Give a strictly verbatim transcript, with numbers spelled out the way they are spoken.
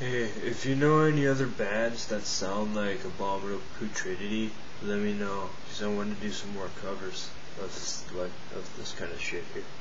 Hey, if you know any other bands that sound like Abominable Putridity, let me know, because I want to do some more covers of this, like, of this kind of shit here.